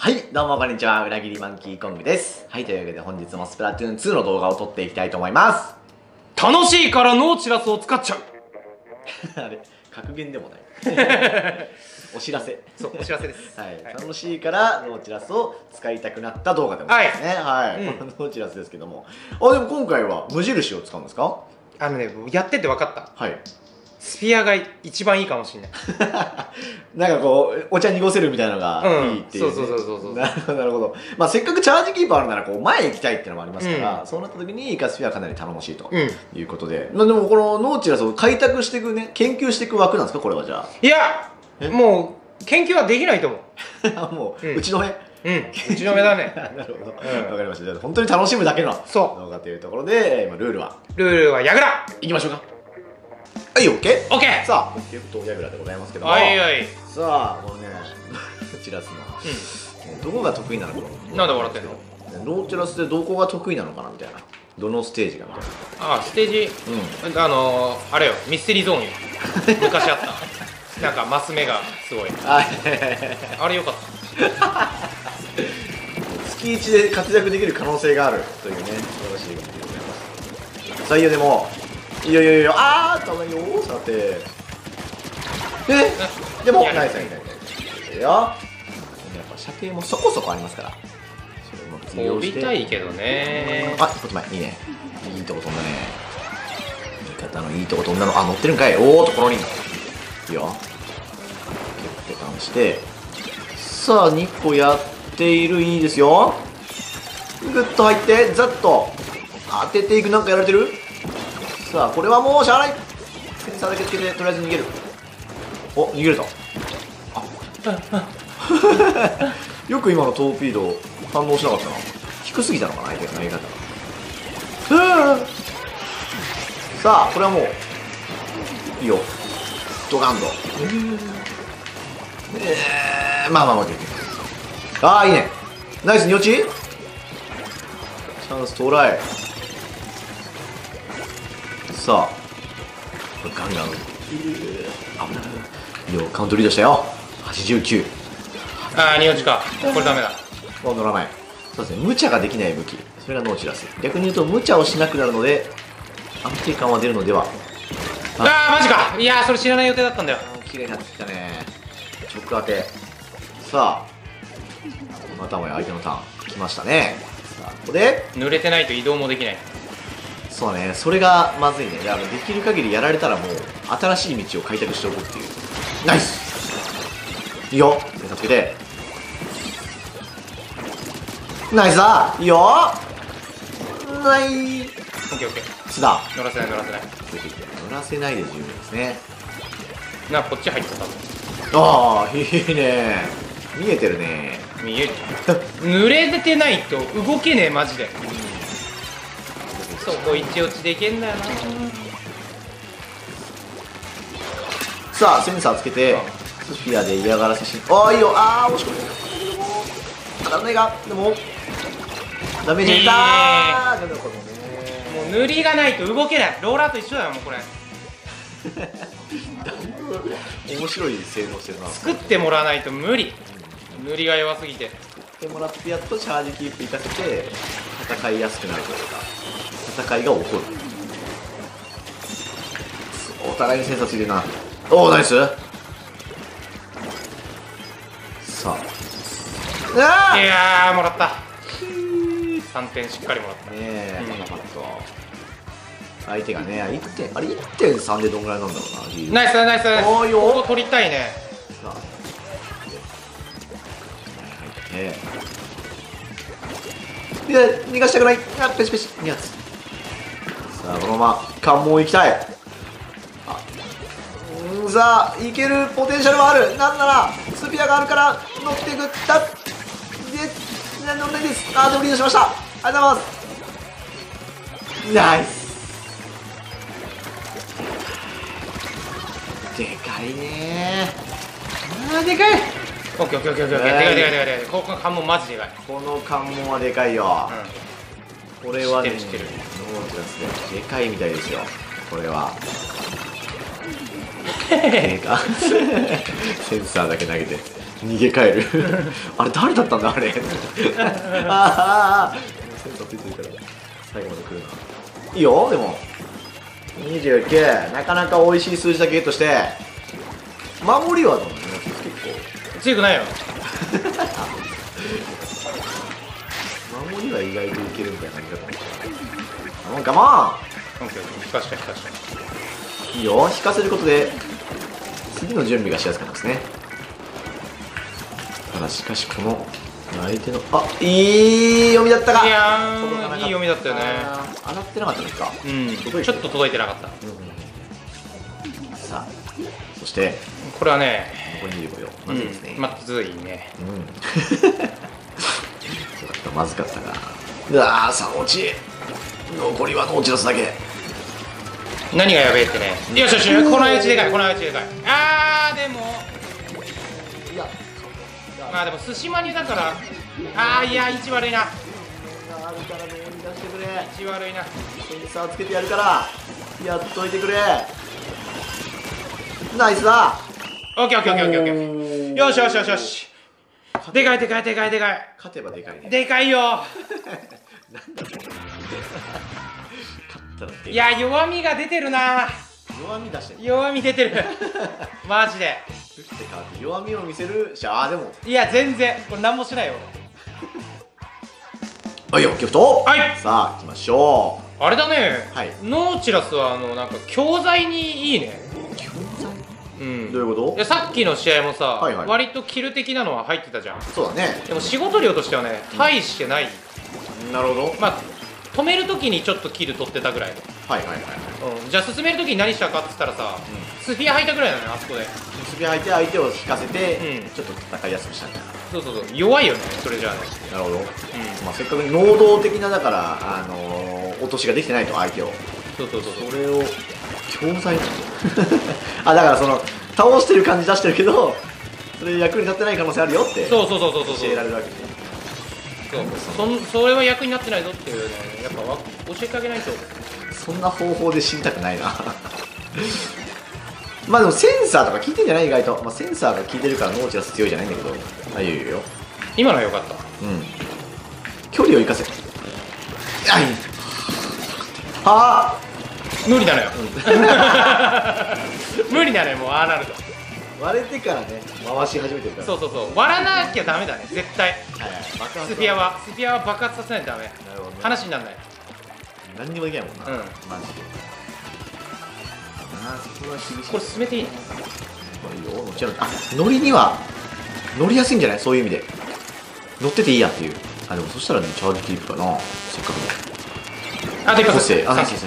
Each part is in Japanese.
はい、どうもこんにちは。裏切りマンキーコングです。はい、というわけで本日もスプラトゥーン2の動画を撮っていきたいと思います。 楽しいからノーチラスを使っちゃうあれ、格言でもないお知らせ。 そう、お知らせです。 はい、楽しいからノーチラスを使いたくなった動画でもありますね。はい、このノーチラスですけども。あ、でも今回は無印を使うんですか？ やってて分かった。 はい。 スピアが一番いいかもしれない。 なんかこう、お茶濁せるみたいなのがいいっていう、ね。 そう。 なるほど、なるほど。まあ、せっかくチャージキーパーあるなら、こう、前行きたいっていうのもありますから、そうなった時にイカスピアはかなり頼もしいということで。まあ、でもこのノーチラスを開拓していくね、研究していく枠なんですか、これはじゃあ。 いや、もう、研究はできないと思う。 もう、うちの目。 うちの目だね。 なるほど。わかりました。じゃあ、本当に楽しむだけの動画というところで、今、ルールはヤグラいきましょうか。はい、オッケー。 オッケー。 さあ、ケフトヤグラでございますけども。 はいはい。 さあ、このね、ノーチラスの、どこが得意なのか。 なんで笑ってんの？ ノーチラスでどこが得意なのかなみたいな。どのステージがみたいな。 あ、ステージ、あれよ、ミステリーゾーンよ。昔あった。なんかマス目がすごい。あれよかった。 月1で活躍できる可能性があるというね、素晴らしいことでございます。さあ、いやでも、いや、あー、ダメよ、さて。でも、ナイス。いや、やっぱ射程もそこそこありますから。それをうまく利用して。 飛びたいけどね。 あ、こっち前、いいね。いいとこ飛んだね。味方のいいとこ飛んだの。あ、乗ってるんかい。おー、ところに。いいよ。蹴って感して。さあ、2個やっている。いいですよ。グッと入って、ざっと当てていく。なんかやられてる？さあ、これはもうしゃあない。センサーだけつけて、とりあえず逃げる。お、逃げれた。よく今のトーピード反応しなかったな。低すぎたのかな、相手の投げ方が。さあ、これはもういいよ。ドカンと。まあ、待って。ああ、いいね。ナイス、に落ち。チャンス到来。さあ、ガンガン。危ない。いいよ、カウントリードしたよ。89。 ああ、に落ちか。これダメだ。 もう乗らない。そうですね、無茶ができない武器。それがノーチラス。逆に言うと、無茶をしなくなるので、安定感は出るのでは。 ああ、マジか。いやー、それ知らない予定だったんだよ。 綺麗になってきたね。直当て。さあ、またもや相手のターン。来ましたね。さあ、ここで。 濡れてないと移動もできない。 そうね、それがまずいね。だからできる限りやられたらもう新しい道を開拓しておくっていう。ナイス。いいよ、手助けて。ナイスだ。いいよ。ナイオッケー。 スだ。 乗らせない。 乗らせないで十分ですね。 こっち入ってた。 ああ、いいね。見えてるね。 見える。濡れてないと動けねえ、マジで。そこ一落ちでいけんだよな。 さあ、センサーつけてスフィアで嫌がらせし。ああ、いいよ。ああ、押し込める。当たらないが、でもダメージいったー。 もう塗りがないと動けない。ローラーと一緒だよ、もうこれ。 面白い性能してるな。 作ってもらわないと無理。塗りが弱すぎて。 作ってもらってやっとチャージキープいかせて戦いやすくなるというか、戦いが起こる。お互いにセンサーついてるな。おお、ナイス。さあ、 いやー、もらった。3点しっかりもらったねえ。相手がね、あれ 1.3 でどんぐらいなんだろうな。 ナイス。 おーよ、 ここ取りたいね。 さあ、入って、いや、逃がしたくない。あ、ペシペシ2発。さあ、このまま関門行きたい。さあ、いけるポテンシャルはある。なんならスピアがあるから乗っていく。だで、乗んないです。あー、でもリードしました。ありがとうございます。ナイス。でかいねー。あー、でかい。 オッケー。でかい。ここの関門マジでかい。 この関門はでかいよ。これはね、 知ってる。 ノーチラスでかいみたいですよ。これは。センサーだけ投げて逃げ帰るあれ誰だったんだあれああセンサーついてるから最後まで来るないいよ。でも29、なかなか美味しい数字だけゲットして、守りはどうなの？結構強くないよ。 守りは意外といけるみたいな感じだった。カモンカモン。 引かしたいいよ。引かせることで次の準備がしやすくなりますね。ただしかしこの相手のいい読みだったか。 いやー、いい読みだったよね。 当たってなかったですか。 ちょっと届いてなかった。 さあ、そしてこれはね、 残り25秒。まずいですね。 まずいね。 まずかったか。うわー、さあ落ち。残りはノーチラスだけ。 何がやべえってね。よしよし、この相打ちでかい、この相打ちでかい。あー、でもいや、 まあでも寿司マニだから、いや、位置悪いな。 あるからどうに出してくれ。 位置悪いな。 センサーつけてやるからやっといてくれ。ナイスだ。 オッケーオッケーオッケーオッケー。よしよしよしよし。でかいでかいでかいでかい。 勝てばでかいね。 でかいよ。 なんだ勝ったらでかい。 いや、弱みが出てるな。 弱み出してる。 弱み出てるマジで。 打って変わって弱みを見せるでもいや、全然これ何もしないよ。 はいよ、ギフト。 はい、 さあ行きましょあれだね、 はい、 ノーチラスはなんか教材にいいね。 教材？ うん、 どういうこと？ いや、さっきの試合もさ、 はいはい、 割とキル的なのは入ってたじゃん。 そうだね。 でも仕事量としてはね、大してない。 なるほど。 まあ止めるときにちょっとキル取ってたぐらいの。 はいはいはい。 じゃあ進めるときに何したかって言ったらさ、スフィア吐いたぐらいなのよ、あそこで。 スピア吐いて相手を引かせて、ちょっと戦いやすくしたんだ。 そうそうそう、弱いよね、それじゃあね。 なるほど。まあせっかく能動的なだから落としができてないと相手を。 そうそうそうそう。 それを教材だからその倒してる感じ出してるけど、それ役に立ってない可能性あるよってそう教えられるわけね。 それは役になってないぞっていうね、やっぱ教えてあげないと。 そんな方法で死にたくないなまあでもセンサーとか効いてんじゃない？意外と、まあ、センサーが効いてるからノーチラス強いじゃないんだけど。あ、いいよ。 今のは良かった。 距離を生かせ。 無理なのよ、無理なのよ、もうああなると。 割れてからね、回し始めてるから。 そう割らなきゃダメだね、絶対。スフィアは爆発させないとダメ。 なるほどね。 話にならない。 何にもできないもんな。マジで。 これ進めていいの？ これいいよ。もちろん。乗りには乗りやすいんじゃない？そういう意味で乗ってていいやっていう。でもそしたらね、チャージキープかな、せっかくの。 でか個性。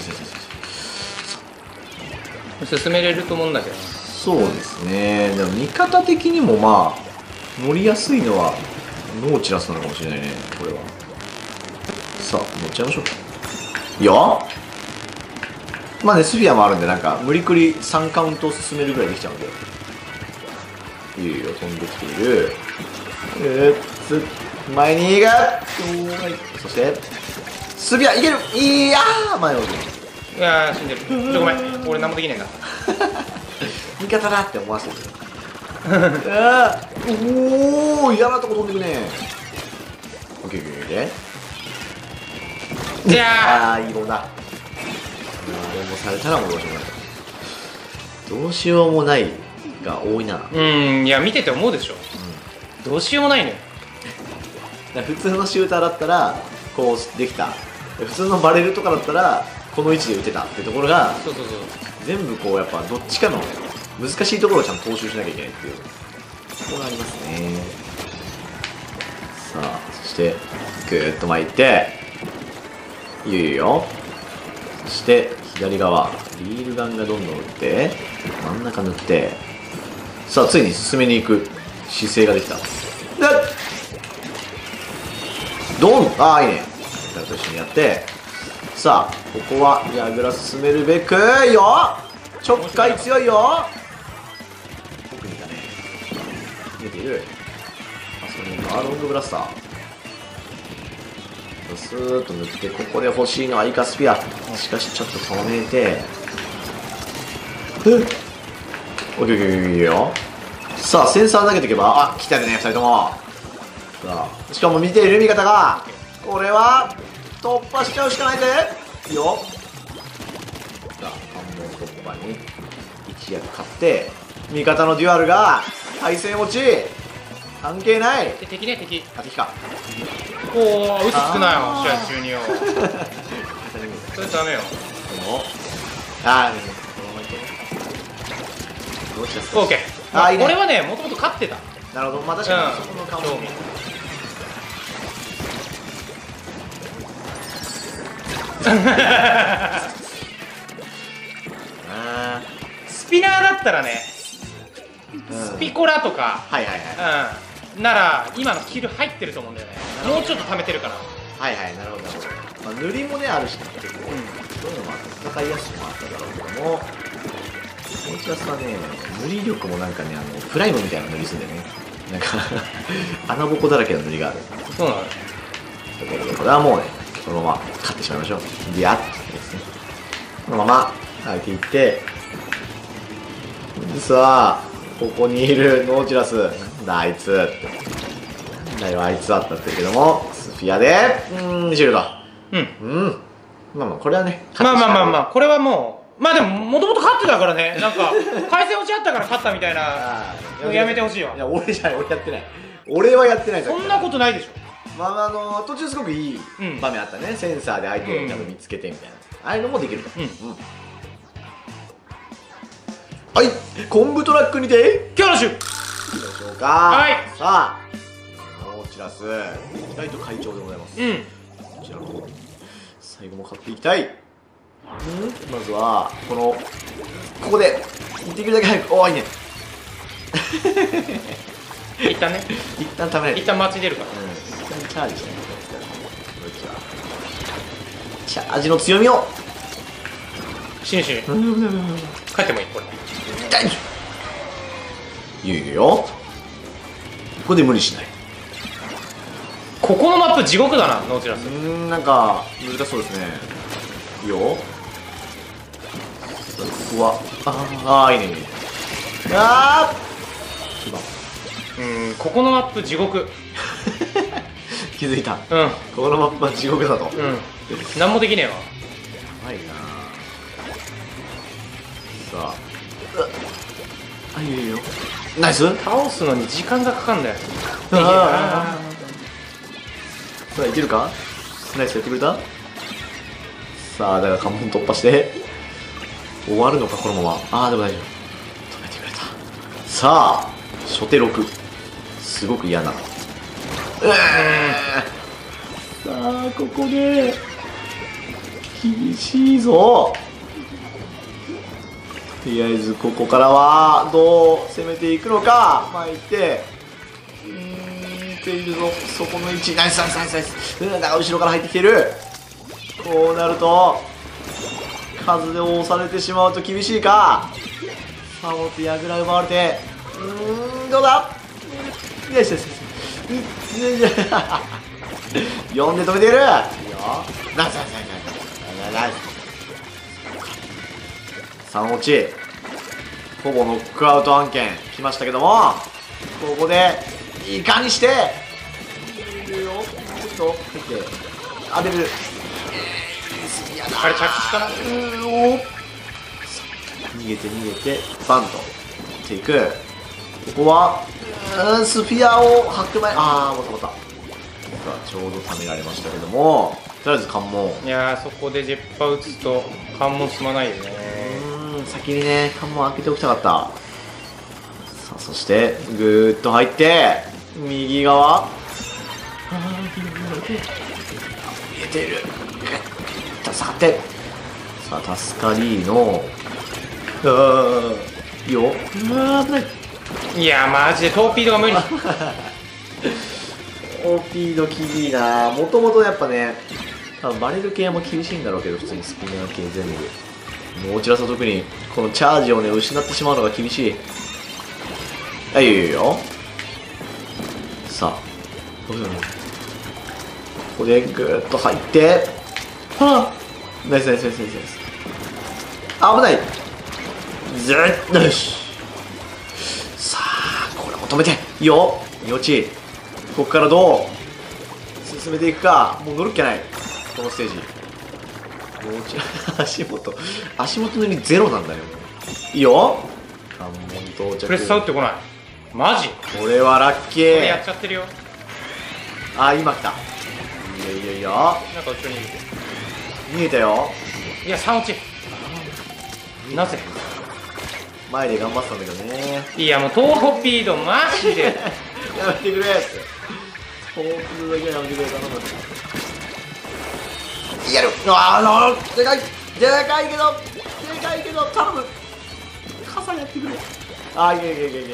進めれると思うんだけど。 そうですね。でも味方的にもまあ乗りやすいのはノーチラスなのかもしれないね、これは。さあ乗っちゃいましょう。いや、まあね、スフィアもあるんで、なんか無理くり3カウント進めるぐらいできちゃうんで。いいよ、飛んできている。前にがそしてスフィアいける。いやー、前を。 いやー、死んでる。ごめん、俺何もできないんだ味方だって思わせてるおお、嫌なとこ飛んでくね。オッケーオッケーオッケー。 いやいいボールだ。でもされたらもうどうしようもない。どうしようもないが多いな。 いや、見てて思うでしょ。どうしようもないのよ。 普通のシューターだったらこうできた。普通のバレルとかだったらこの位置で打てたっていうところが、全部こうやっぱどっちかの難しいところをちゃんと踏襲しなきゃいけないっていうところがありますね。さあ、そしてぐーっと巻いて、いいよ。そして左側リールガンがどんどん打って真ん中塗って、さあついに進めに行く姿勢ができた。ドン。いいね。誰と一緒にやって、さあここは矢倉進めるべくよ。ちょっかい強いよ。奥にいたね。見えている。それにバーロングブラスタースーッと塗って、ここで欲しいのはイカスピア。しかしちょっと止めて、オッケーオッケーオッケーよ。 さあセンサー投げていけば、あ、来たね2人とも。さあしかも見ている味方が、これは突破しちゃうしかないぜ。いいよ。さあ関門突破に一役買って、味方のデュアルが対戦落ち関係ない。 敵ね、敵。 あ、敵か。 おお、嘘つくなよ試合中によ。それダメよ。 ああ、このままいけ。どうしたっすか。 オーケー。 あ、いいね。 俺はね、もともと勝ってた。 なるほど、まあ確かにそこの顔も。 スピナーだったらね、スピコラとか、 はいはいはなら今のキル入ってると思うんだよね。もうちょっと貯めてるから。 はいはい、なるほどなるほど。まあ塗りもねあるしね、結構そういうのもあって戦いやすくもあっただろうけども、こいつはね、塗り力もなんかね、プライムみたいな塗りすんだよね。なんか穴ぼこだらけの塗りがある。 そうなの。 これはもうね、このまま勝ってしまいましょう。ビヤッてですね、このまま相手いって、さあここにいるノーチラス、なんだあいつ、なんだよあいつはってなってるけども、スフィアでシールド。まあまあこれはね、 まあこれはもう、まあでももともと勝ってたからね。なんか回戦落ちあったから勝ったみたいな。やめてほしいわ。 いや俺じゃない、俺やってない。俺はやってない。 そんなことないでしょ。まあ途中すごくいい場面あったね。センサーで相手を多分見つけてみたいな、ああいうのもできると。はい、昆布トラックにて今日の週どうでしょうか。 はい。 さあノーチラス意外と快調でございます。こちらも最後も買っていきたい。まずはここでできるだけ早く。おお、いいね。 一旦ね、 一旦食べない。 一旦待ち出るから。 一旦チャージしないと。チャージの強みをシンシン帰ってもいい。これ痛い。いいよ。ここで無理しない。 ここのマップ地獄だな、ノーチラス。 なんか難しそうですね。いいよ。ここは、いいね、いいね。 ここのマップ地獄。 気づいた。ここのマップは地獄だと。 何もできねえわ。 やばいな。さあ、いいよ。ナイス。 倒すのに時間がかかるんだよ。 さあいけるか。ナイス、やってくれた。さあだから関門突破して終わるのかこのまま。でも大丈夫、止めてくれた。さあ初手6、すごく嫌な。さあここで厳しいぞ。とりあえずここからはどう攻めていくのか。巻いてっているぞ。そこの位置。ナイスナイスナイスナイス。だから後ろから入ってきている。こうなると数で押されてしまうと厳しいか。さあ持って矢倉奪われて、どうだ。よしよしよし。4で止めている。いいよ。ナイスナイスナイスナイス。3落ち、ほぼノックアウト案件来ましたけども、ここでいかにしているよ。ちょっと入って当てる。 あれ着地かな。 逃げて逃げてバンとっていく。ここはスフィアを吐く前。もったもった。ちょうどためられましたけども、とりあえず関門。 いやー、そこでジェッパ打つと関門進まないよね。 先にね関門開けておきたかった。さあそしてぐーっと入って右側。見えている。下がって。さあ助かりのいいよ。危ない。 いやマジでトーピードが無理。 トーピード厳しいな。もともとやっぱね、多分バレル系も厳しいんだろうけど、普通にスピナー系全部。もうちらさ特にこのチャージをね失ってしまうのが厳しい。いいよ。さあここでぐーっと入って、ナイスナイスナイスナイスナイス。危ない。よし。さあ止めていいよ幼稚。ここからどう進めていくか。もう乗るっきゃないこのステージ。足元のにゼロなんだよ。いいよ関門到着。 プレッサー打ってこない。マジこれはラッキこれやー。 っちゃってるよ。 あ、今来た。いやいやいや、 なんか後ろにいる。 見えたよ。 いや3落ち。なぜ前で頑張ってたんだけどね。 いやもうトーピードマジでやめてくれって。トーピードだけはやめてくれ頼む。いける。でかいけど頼む。傘やってくれ。いけ。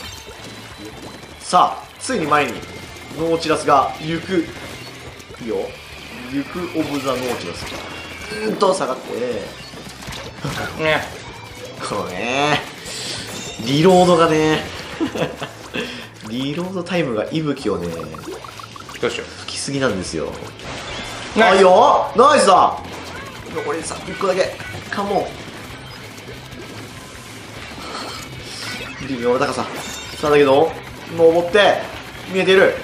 さあついに前にノーチラスが行く。いいよ行くオブザノーチラス。下がってね。 このねリロードがねリロードタイムが息吹をねどうしよ吹きすぎなんですよ。 う。ナイスいいよナイスだ。残り1個だけカモン。微妙な高ささあだけど登って見えている。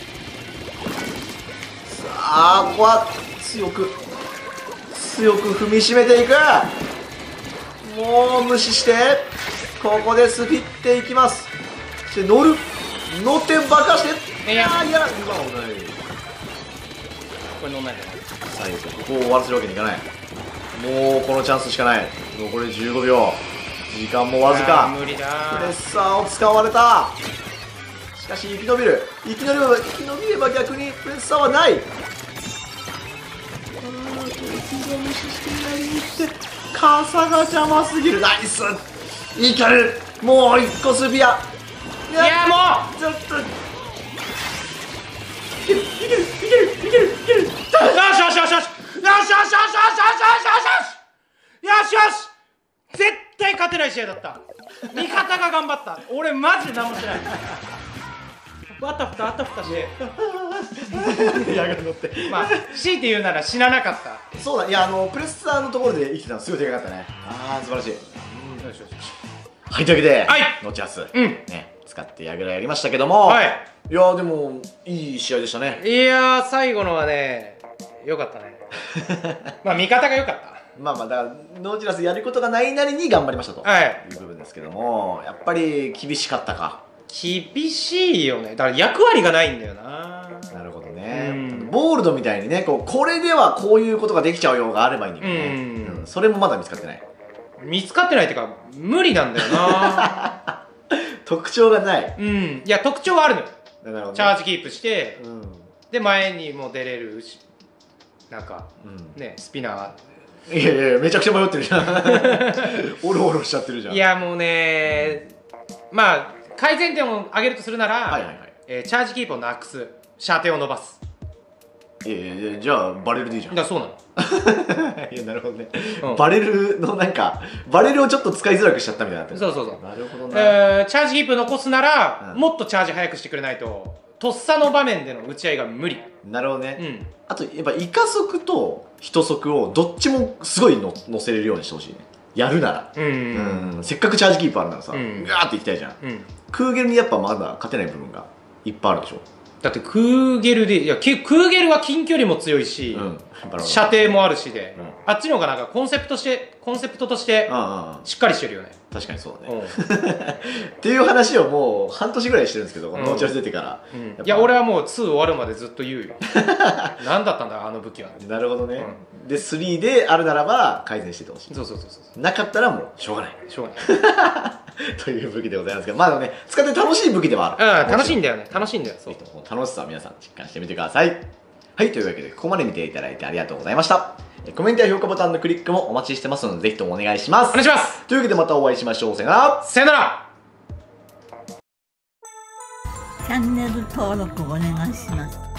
さあここは強く踏みしめていく。もう無視してここでスピっていきます。そして乗って爆破していや今はない。 これ乗んないんだよ。 最後ここを終わらせるわけにいかない。もうこのチャンスしかない。残り15秒時間もわずか。 無理だプレッサーを使われた。しかし生き延びれば逆にプレッサーはない。無視してやりに行って傘が邪魔すぎる。ナイスいける。もう一個スビア。 いやもうちょっといける。 よし絶対勝てない試合だった。味方が頑張った。俺マジで何もしてない。あたふたして矢が乗ってまあ強いて言うなら死ななかった。 そうだ。いやプレッサーのところで生きてたのすごいでかかったね。素晴らしい。 よしはいというわけではいノーチラスね使ってやぐらやりましたけども、 はい。 いやでもいい試合でしたね。 いやー最後のはね良かったね。まあ味方が良かった。 まあだからノーチラスやることがないなりに頑張りましたとはいいう部分ですけども、やっぱり厳しかったか。 厳しいよね。だから役割がないんだよな。 なるほどね。 うんボールドみたいにねこれではこういうことができちゃうようがあればいいんだけどね、 うんそれもまだ見つかってない。 見つかってないっていうか無理なんだよな。 特徴がない。 いや特徴はあるのよ。 なるほどね、 チャージキープしてうんで前にも出れるしなんかねスピナいやめちゃくちゃ迷ってるじゃんオロオロしちゃってるじゃん。 ー。いやもうねまあ改善点を挙げるとするなら、 はいはいはい。 チャージキープをなくす、射程を伸ばす。 いやじゃあバレルでいいじゃん。 だからそうなの。 いやなるほどね、 うんバレルのバレルをちょっと使いづらくしちゃったみたいになってる。 そうなるほどね、 チャージキープ残すなら、 うんもっとチャージ早くしてくれないととっさの場面での打ち合いが無理。 なるほどね、 うんあとやっぱイカ速と人速をどっちもすごい乗せれるようにしてほしいね、やるなら。せっかくチャージキープあるならさ、ガーっていきたいじゃん。クーゲルにやっぱまだ勝てない部分がいっぱいあるでしょ。 だってクーゲルでクーゲルは近距離も強いし、射程もあるしで、あっちの方がなんかコンセプトとしてしっかりしてるよね。 確かにそうだねっていう話をもう半年ぐらいしてるんですけど、このノーチラス出てから、 いや俺はもう2終わるまでずっと言うよ。何だったんだあの武器は。 なるほどね、で3であるならば改善しててほしい。 そうなかったらもうしょうがないしょうがないという武器でございますが、まあでもね使って楽しい武器ではある。 楽しいんだよね。楽しいんだよ。そう楽しさは皆さん実感してみてください。はい、というわけでここまで見ていただいてありがとうございました。コメントや評価ボタンのクリックもお待ちしてますので、ぜひともお願いします。 お願いします。 というわけでまたお会いしましょう。さよなら。 さよなら。 チャンネル登録お願いします。